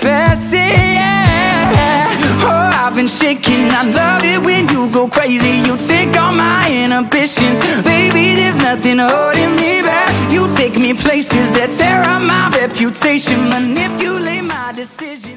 confess it, yeah. Oh, I've been shaking, I love it when you go crazy. You take all my inhibitions, baby, there's nothing holding me back. You take me places that tear up my reputation, manipulate my decisions.